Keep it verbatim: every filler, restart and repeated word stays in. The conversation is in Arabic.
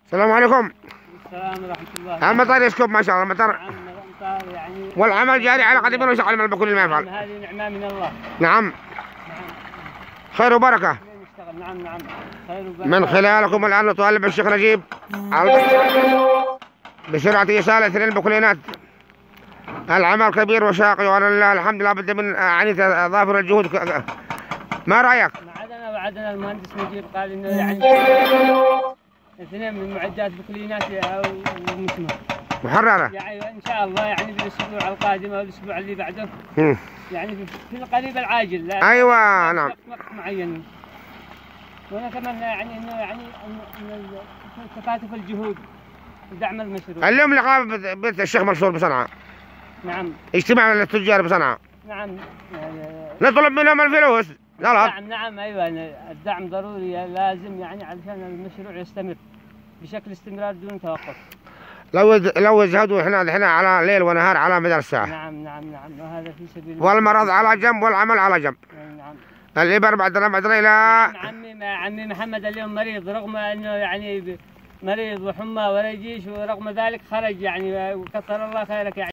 السلام عليكم. السلام ورحمة الله. المطر يسكب ما شاء الله المطر. نعم المطر يعني والعمل جاري على قدم وشغل من بكل ما يفعل. هذه نعمة من الله. نعم. نعم. خير وبركة. نعم نعم. خير وبركة. من خلالكم الآن نطالب الشيخ نجيب بسرعة إيصال اثنين البكلينات. العمل كبير وشاقي وأنا الحمد لله بد من يعني تضافر الجهود. ما رأيك؟ وعدنا وعدنا المهندس نجيب قال إنه يعني اثنين من معدات بكلينات أو مسمى محررة. يعني إن شاء الله يعني بالأسبوع القادم أو الأسبوع اللي بعده. هم. يعني في القريب العاجل. لا أيوة نعم. وقت معين. ونتمنى يعني إنه يعني إن تكاتف الجهود ودعم المشروع. اليوم لقاء بيت الشيخ منصور بصنعاء. نعم. اجتماع للتجار بصنعاء. نعم. نطلب منهم الفلوس. غلط. نعم نعم أيوة الدعم ضروري لازم يعني علشان المشروع يستمر بشكل استمرار دون توقف. لو لو يزهدوا احنا احنا على ليل ونهار على مدار الساعة. نعم نعم نعم وهذا في سبيل والمرض على جنب والعمل على جنب. نعم. الإبر بعدنا بعدنا إلى عمي عمي محمد اليوم مريض رغم أنه يعني مريض وحمى ورجيش ورغم ذلك خرج يعني وكثر الله خيرك يعني.